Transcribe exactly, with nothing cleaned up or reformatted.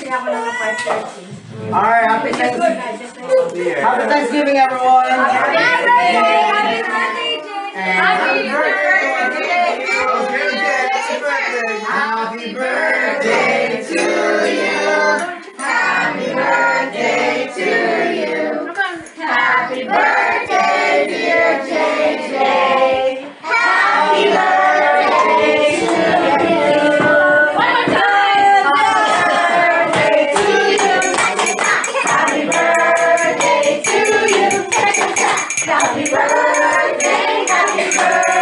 Alright, happy Thanksgiving. Happy Thanksgiving, everyone. Happy birthday. Happy birthday, Jay. Happy birthday. Happy birthday to you. Happy birthday to you. Happy birthday, dear J J. Happy birthday to you. One more time. Happy birthday to you. Happy birthday to you. Happy birthday, happy birthday.